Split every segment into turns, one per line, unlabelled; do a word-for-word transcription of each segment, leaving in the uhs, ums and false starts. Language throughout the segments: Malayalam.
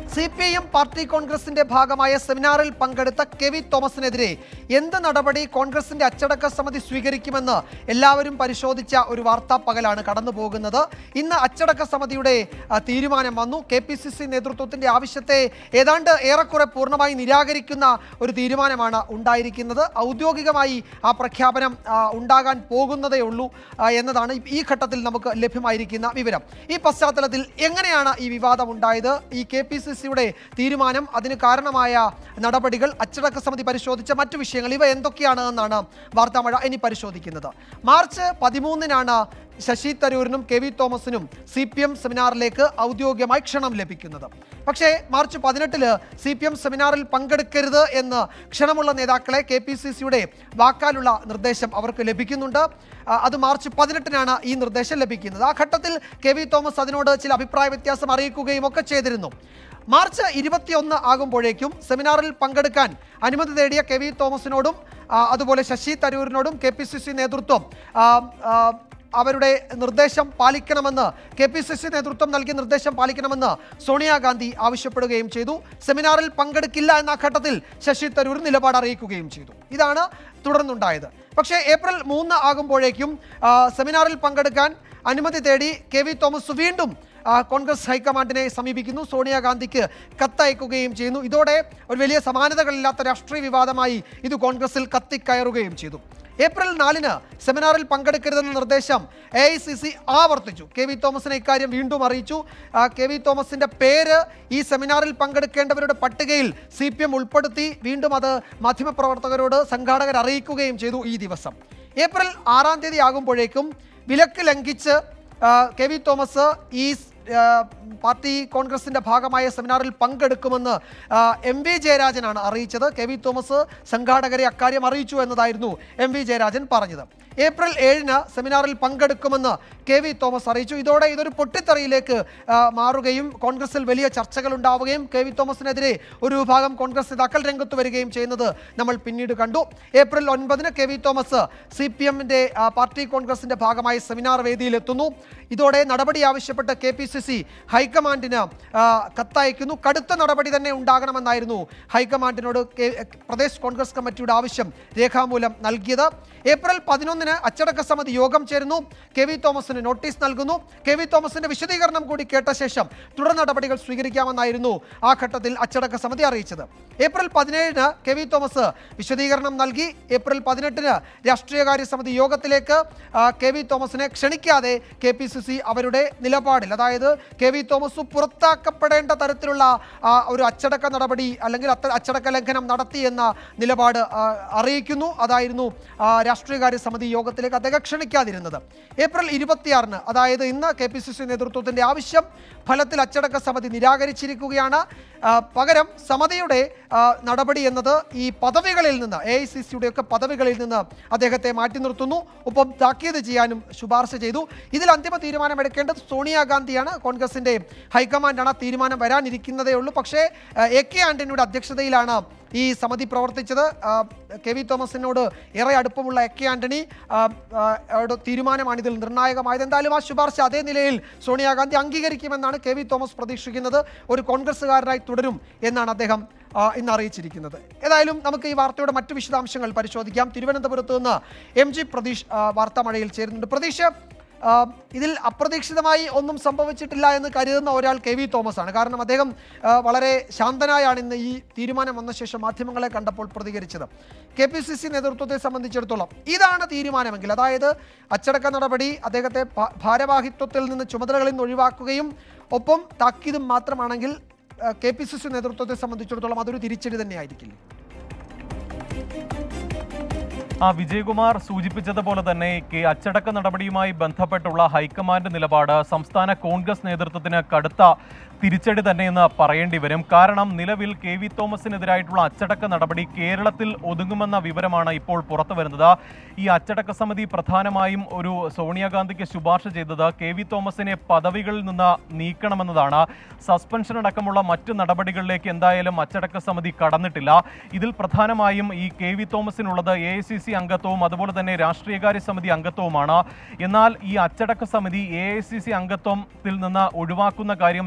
C P I M party കോൺഗ്രസിന്റെ ഭാഗമായ സെമിനാറിൽ പങ്കെടുത്ത കെവി തോമസിനെതിരെ എന്ത് നടപടി കോൺഗ്രസിന്റെ അച്ചടക്ക സമിതി സ്വീകരിക്കുമെന്ന് എല്ലാവരും പരിശോധിച്ച ഒരു വാർത്താ പകലാണ് കടന്നു പോകുന്നത്. ഇന്ന് അച്ചടക്ക സമിതിയുടെ തീരുമാനം വന്നു. കെ പി സി സി നേതൃത്വത്തിന്റെ ആവശ്യത്തെ ഏതാണ്ട് ഏറെക്കുറെ പൂർണ്ണമായി നിരാകരിക്കുന്ന ഒരു തീരുമാനമാണ് ഉണ്ടായിരിക്കുന്നത്. ഔദ്യോഗികമായി ആ പ്രഖ്യാപനം ഉണ്ടാകാൻ പോകുന്നതേ ഉള്ളൂ എന്നതാണ് ഈ ഘട്ടത്തിൽ നമുക്ക് ലഭ്യമായിരിക്കുന്ന വിവരം. ഈ പശ്ചാത്തലത്തിൽ എങ്ങനെയാണ് ഈ വിവാദം ഉണ്ടായത്, ഈ കെ പി സി സിയുടെ തീരുമാനം, അതിന് കാരണമായ നടപടികൾ, അച്ചടക്ക സമിതി പരിശോധിച്ച മറ്റു വിഷയങ്ങൾ, ഇവ എന്തൊക്കെയാണ് എന്നാണ് വാർത്താമഴ ഇനി പരിശോധിക്കുന്നത്. മാർച്ച് പതിമൂന്നിനാണ് ശശി തരൂരിനും കെ വി തോമസിനും സി പി എം സെമിനാറിലേക്ക് ഔദ്യോഗികമായി ക്ഷണം ലഭിക്കുന്നത്. പക്ഷേ മാർച്ച് പതിനെട്ടില് സി പി എം സെമിനാറിൽ പങ്കെടുക്കരുത് എന്ന് ക്ഷണമുള്ള നേതാക്കളെ കെ പി സി സിയുടെ വാക്കാലുള്ള നിർദ്ദേശം അവർക്ക് ലഭിക്കുന്നുണ്ട്. അത് മാർച്ച് പതിനെട്ടിനാണ് ഈ നിർദ്ദേശം ലഭിക്കുന്നത്. ആ ഘട്ടത്തിൽ കെ വി തോമസ് അതിനോട് ചില അഭിപ്രായ വ്യത്യാസം അറിയിക്കുകയും ഒക്കെ ചെയ്തിരുന്നു. മാർച്ച് ഇരുപത്തിയൊന്ന് ആകുമ്പോഴേക്കും സെമിനാറിൽ പങ്കെടുക്കാൻ അനുമതി തേടിയ കെ വി തോമസിനോടും അതുപോലെ ശശി തരൂരിനോടും കെ പി സി സി നേതൃത്വം അവരുടെ നിർദ്ദേശം പാലിക്കണമെന്ന് കെ പി സി സി നേതൃത്വം നൽകിയ നിർദ്ദേശം പാലിക്കണമെന്ന് സോണിയാഗാന്ധി ആവശ്യപ്പെടുകയും ചെയ്തു. സെമിനാറിൽ പങ്കെടുക്കില്ല എന്ന ഘട്ടത്തിൽ ശശി തരൂർ നിലപാട് അറിയിക്കുകയും ചെയ്തു. ഇതാണ് തുടർന്നുണ്ടായത്. പക്ഷേ ഏപ്രിൽ മൂന്ന് ആകുമ്പോഴേക്കും സെമിനാറിൽ പങ്കെടുക്കാൻ അനുമതി തേടി കെ വി തോമസ് വീണ്ടും കോൺഗ്രസ് ഹൈക്കമാൻഡിനെ സമീപിക്കുന്നു. സോണിയാഗാന്ധിക്ക് കത്തയക്കുകയും ചെയ്യുന്നു. ഇതോടെ ഒരു വലിയ സമാനതകളില്ലാത്ത രാഷ്ട്രീയ വിവാദമായി ഇത് കോൺഗ്രസിൽ കത്തിക്കയറുകയും ചെയ്തു. ഏപ്രിൽ നാലിന് സെമിനാറിൽ പങ്കെടുക്കരുതെന്ന നിർദ്ദേശം എ ഐ സി സി ആവർത്തിച്ചു. കെ വി തോമസിനെ ഇക്കാര്യം വീണ്ടും അറിയിച്ചു. കെ വി തോമസിന്റെ പേര് ഈ സെമിനാറിൽ പങ്കെടുക്കേണ്ടവരുടെ പട്ടികയിൽ സി പി എം ഉൾപ്പെടുത്തി വീണ്ടും അത് മാധ്യമപ്രവർത്തകരോട് സംഘാടകർ അറിയിക്കുകയും ചെയ്തു. ഈ ദിവസം ഏപ്രിൽ ആറാം തീയതി ആകുമ്പോഴേക്കും വിലക്ക് ലംഘിച്ച് കെ വി തോമസ് ഈ പാർട്ടി കോൺഗ്രസിന്റെ ഭാഗമായ സെമിനാറിൽ പങ്കെടുക്കുമെന്ന് എം വി ജയരാജനാണ് അറിയിച്ചത്. കെ വി തോമസ് സംഘാടകരെ അക്കാര്യം അറിയിച്ചു എന്നതായിരുന്നു എം വി ജയരാജൻ പറഞ്ഞത്. ഏപ്രിൽ ഏഴിന് സെമിനാറിൽ പങ്കെടുക്കുമെന്ന് കെ വി തോമസ് അറിയിച്ചു. ഇതോടെ ഇതൊരു പൊട്ടിത്തെറിയിലേക്ക് മാറുകയും കോൺഗ്രസിൽ വലിയ ചർച്ചകൾ ഉണ്ടാവുകയും കെ വി തോമസിനെതിരെ ഒരു വിഭാഗം കോൺഗ്രസ് നേതാക്കൾ രംഗത്ത് വരികയും ചെയ്യുന്നത് നമ്മൾ പിന്നീട് കണ്ടു. ഏപ്രിൽ ഒൻപതിന് K V Thomas C P എമ്മിൻ്റെ പാർട്ടി കോൺഗ്രസിന്റെ ഭാഗമായി സെമിനാർ വേദിയിലെത്തുന്നു. ഇതോടെ നടപടി ആവശ്യപ്പെട്ട് കെ പി സി സി ഹൈക്കമാൻഡിന് കത്തയക്കുന്നു. കടുത്ത നടപടി തന്നെ ഉണ്ടാകണമെന്നായിരുന്നു ഹൈക്കമാൻഡിനോട് പ്രദേശ് കോൺഗ്രസ് കമ്മിറ്റിയുടെ ആവശ്യം രേഖാമൂലം നൽകിയത്. ഏപ്രിൽ പതിനൊന്നിന് അച്ചടക്ക സമിതി യോഗം ചേരുന്നു. കെ വി തോമസിന് നോട്ടീസ് നൽകുന്നു. കെ വി തോമസിന്റെ വിശദീകരണം കൂടി കേട്ട ശേഷം തുടർ നടപടികൾ സ്വീകരിക്കാമെന്നായിരുന്നു ആ ഘട്ടത്തിൽ അച്ചടക്ക സമിതി അറിയിച്ചത്. ഏപ്രിൽ പതിനേഴിന് കെ വി തോമസ് വിശദീകരണം നൽകി. ഏപ്രിൽ പതിനെട്ടിന് രാഷ്ട്രീയകാര്യ സമിതി യോഗത്തിലേക്ക് കെ വി തോമസിനെ ക്ഷണിക്കാതെ കെ പി സി സി അവരുടെ നിലപാടിൽ, അതായത് കെ വി തോമസ് പുറത്താക്കപ്പെടേണ്ട തരത്തിലുള്ള ഒരു അച്ചടക്ക നടപടി അല്ലെങ്കിൽ അച്ചടക്ക ലംഘനം നടത്തി എന്ന നിലപാട് അറിയിക്കുന്നു. അതായിരുന്നു രാഷ്ട്രീയകാര്യ സമിതി യോഗത്തിലേക്ക് അദ്ദേഹം ക്ഷണിക്കാതിരുന്നത്. ഏപ്രിൽ ഇരുപത്തിയാറിന്, അതായത് ഇന്ന് കെ പി സി സി നേതൃത്വത്തിന്റെ ആവശ്യം ഫലത്തിൽ അച്ചടക്ക സമിതി നിരാകരിച്ചിരിക്കുകയാണ്. പകരം സമിതിയുടെ നടപടി എന്നത് ഈ പദവികളിൽ നിന്ന്, എ ഐ സി സിയുടെ ഒക്കെ പദവികളിൽ നിന്ന് അദ്ദേഹത്തെ മാറ്റി നിർത്തുന്നു. ഒപ്പം താക്കീത് ചെയ്യാനും ശുപാർശ ചെയ്തു. ഇതിൽ അന്തിമ തീരുമാനമെടുക്കേണ്ടത് സോണിയാഗാന്ധിയാണ്. കോൺഗ്രസിന്റെ ഹൈക്കമാൻഡാണ്. തീരുമാനം വരാനിരിക്കുന്നതേ ഉള്ളൂ. പക്ഷേ എ കെ ആന്റണിയുടെ അധ്യക്ഷതയിലാണ് ഈ സമിതി പ്രവർത്തിച്ചത്. കെ വി തോമസിനോട് ഏറെ അടുപ്പമുള്ള എ കെ ആന്റണി തീരുമാനമാണ് ഇതിൽ നിർണായകമായത്. എന്തായാലും ആ ശുപാർശ അതേ നിലയിൽ സോണിയാഗാന്ധി അംഗീകരിക്കുമെന്നാണ് കെ വി തോമസ് പ്രതീക്ഷിക്കുന്നത്. ഒരു കോൺഗ്രസ്സുകാരനായി തുടരും എന്നാണ് അദ്ദേഹം ഇന്ന് അറിയിച്ചിരിക്കുന്നത്. ഏതായാലും നമുക്ക് ഈ വാർത്തയുടെ മറ്റു വിശദാംശങ്ങൾ പരിശോധിക്കാം. തിരുവനന്തപുരത്ത് നിന്ന് എം ജി പ്രതീഷ് വാർത്താമഴയിൽ ചേരുന്നുണ്ട്. പ്രതീഷ്, ഇതിൽ അപ്രതീക്ഷിതമായി ഒന്നും സംഭവിച്ചിട്ടില്ല എന്ന് കരുതുന്ന ഒരാൾ കെ വി തോമസ് ആണ്. കാരണം അദ്ദേഹം വളരെ ശാന്തനായാണ് ഇന്ന് ഈ തീരുമാനം വന്ന ശേഷം മാധ്യമങ്ങളെ കണ്ടപ്പോൾ പ്രതികരിച്ചത്. കെ പി സി സി നേതൃത്വത്തെ സംബന്ധിച്ചിടത്തോളം ഇതാണ് തീരുമാനമെങ്കിൽ, അതായത് അച്ചടക്ക നടപടി അദ്ദേഹത്തെ ഭാരവാഹിത്വത്തിൽ നിന്ന് ചുമതലകളിൽ നിന്ന് ഒഴിവാക്കുകയും ഒപ്പം താക്കീതും മാത്രമാണെങ്കിൽ കെ പി സി സി നേതൃത്വത്തെ സംബന്ധിച്ചിടത്തോളം അതൊരു തിരിച്ചടി തന്നെയായിരിക്കില്ല.
ആ വിജയകുമാർ സൂചിപ്പിച്ചതുപോലെ തന്നെ അച്ചടക്ക നടപടിയുമായി ബന്ധപ്പെട്ടുള്ള ഹൈക്കമാൻഡ് നിലപാട് സംസ്ഥാന കോൺഗ്രസ് നേതൃത്വത്തിന് കടുത്ത തിരിച്ചടി തന്നെയെന്ന് പറയേണ്ടി വരും. കാരണം നിലവിൽ കെ വി തോമസിനെതിരായിട്ടുള്ള അച്ചടക്ക നടപടി കേരളത്തിൽ ഒതുങ്ങുമെന്ന വിവരമാണ് ഇപ്പോൾ പുറത്തു വരുന്നത്. ഈ അച്ചടക്ക സമിതി പ്രധാനമായും ഒരു സോണിയാഗാന്ധിക്ക് ശുപാർശ ചെയ്തത് കെ വി തോമസിനെ പദവികളിൽ നിന്ന് നീക്കണമെന്നതാണ്. സസ്പെൻഷൻ അടക്കമുള്ള മറ്റു നടപടികളിലേക്ക് എന്തായാലും അച്ചടക്ക സമിതി കടന്നിട്ടില്ല. ഇതിൽ പ്രധാനമായും ഈ കെ വി തോമസിനുള്ളത് എ ഐ സി സി അംഗത്വവും അതുപോലെ തന്നെ രാഷ്ട്രീയകാര്യ സമിതി അംഗത്വവുമാണ്. എന്നാൽ ഈ അച്ചടക്ക സമിതി എ ഐ സി സി അംഗത്വത്തിൽ നിന്ന് ഒഴിവാക്കുന്ന കാര്യം ചർച്ച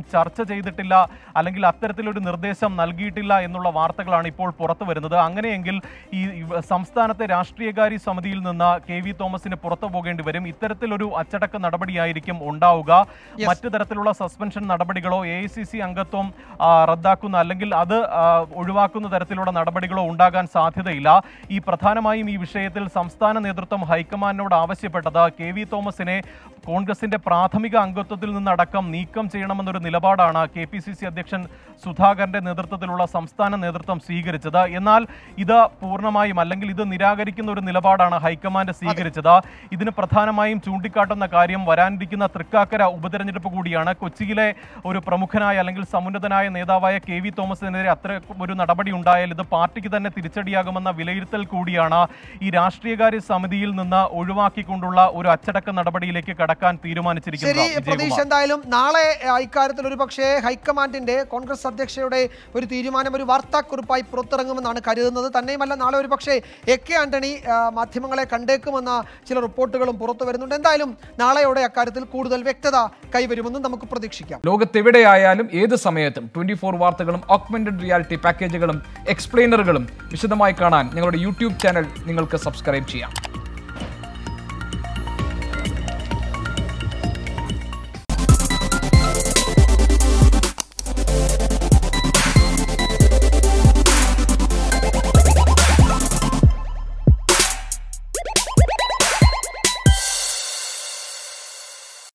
ചെയ്തിട്ടില്ല, അല്ലെങ്കിൽ അത്തരത്തിലൊരു നിർദ്ദേശം നൽകിയിട്ടില്ല എന്നുള്ള വാർത്തകളാണ് ഇപ്പോൾ പുറത്തു വരുന്നത്. അങ്ങനെയെങ്കിൽ ഈ സംസ്ഥാനത്തെ രാഷ്ട്രീയകാര്യ സമിതിയിൽ നിന്ന് കെ വി തോമസിന് പുറത്തു പോകേണ്ടി വരും. ഇത്തരത്തിലൊരു അച്ചടക്ക നടപടിയായിരിക്കും ഉണ്ടാവുക. മറ്റു തരത്തിലുള്ള സസ്പെൻഷൻ നടപടികളോ എ ഐ സി സി അംഗത്വം റദ്ദാക്കുന്ന അല്ലെങ്കിൽ അത് ഒഴിവാക്കുന്ന തരത്തിലുള്ള നടപടികളോ ഉണ്ടാകാൻ സാധ്യതയില്ല. ഈ പ്രധാനമായും ഈ വിഷയത്തിൽ സംസ്ഥാന നേതൃത്വം ഹൈക്കമാൻഡിനോട് ആവശ്യപ്പെട്ടത് കെ വി തോമസിനെ കോൺഗ്രസിന്റെ പ്രാഥമിക അംഗത്വത്തിൽ നിന്നടക്കം നീക്കം ചെയ്യണമെന്നൊരു നിലപാടാണ് കെ പി സി സി അധ്യക്ഷൻ സുധാകരന്റെ നേതൃത്വത്തിലുള്ള സംസ്ഥാന നേതൃത്വം സ്വീകരിച്ചത്. എന്നാൽ ഇത് പൂർണ്ണമായും അല്ലെങ്കിൽ ഇത് നിരാകരിക്കുന്ന ഒരു നിലപാടാണ് ഹൈക്കമാൻഡ് സ്വീകരിച്ചത്. ഇതിന് പ്രധാനമായും ചൂണ്ടിക്കാട്ടുന്ന കാര്യം വരാനിരിക്കുന്ന തൃക്കാക്കര ഉപതെരഞ്ഞെടുപ്പ് കൂടിയാണ്. കൊച്ചിയിലെ ഒരു പ്രമുഖനായ അല്ലെങ്കിൽ സമുന്നതനായ നേതാവായ കെ വി തോമസിനെതിരെ അത്ര ഒരു നടപടി ഉണ്ടായാൽ ഇത് പാർട്ടിക്ക് തന്നെ തിരിച്ചടിയാകുമെന്ന വിലയിരുത്തൽ കൂടിയാണ് ഈ രാഷ്ട്രീയകാര്യ സമിതിയിൽ നിന്ന് ഒഴിവാക്കിക്കൊണ്ടുള്ള ഒരു അച്ചടക്ക നടപടിയിലേക്ക് കടക്കാൻ തീരുമാനിച്ചിരിക്കുന്നത്.
പ്രതീക്ഷ എന്തായാലും നാളെ ഇക്കാര്യത്തിൽ ഒരു പക്ഷേ ഹൈക്കമാൻഡിന്റെ കോൺഗ്രസ് അധ്യക്ഷയുടെ ഒരു തീരുമാനം ഒരു വാർത്താക്കുറിപ്പായി പുറത്തിറങ്ങുമെന്നാണ് കരുതുന്നത്. തന്നെയുമല്ല നാളെ ഒരു പക്ഷേ എ കെ ആന്റണി മാധ്യമങ്ങളെ കണ്ടേക്കുമെന്ന ചില റിപ്പോർട്ടുകളും പുറത്തു വരുന്നുണ്ട്. എന്തായാലും നാളെയോടെ അക്കാര്യത്തിൽ കൂടുതൽ വ്യക്തത കൈവരുമെന്നും നമുക്ക് പ്രതീക്ഷിക്കാം.
ലോകത്തെവിടെയായാലും ഏത് സമയത്തും ട്വന്റി ഫോർ വാർത്തകളും ഓഗ്മെന്റഡ് റിയാലിറ്റി പാക്കേജുകളും എക്സ്പ്ലെയിനറുകളും വിശദമായി കാണാൻ ഞങ്ങളുടെ യൂട്യൂബ് ചാനൽ നിങ്ങൾക്ക് സബ്സ്ക്രൈബ് ചെയ്യാം.